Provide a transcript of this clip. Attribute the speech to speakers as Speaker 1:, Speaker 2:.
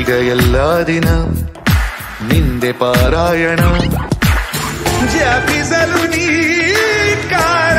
Speaker 1: ಈಗ ಎಲ್ಲ ದಿನ ನಿಂದೆ ಪಾರಾಯಣ. ಜಪಿಸಲು ನೀ ಕಾರ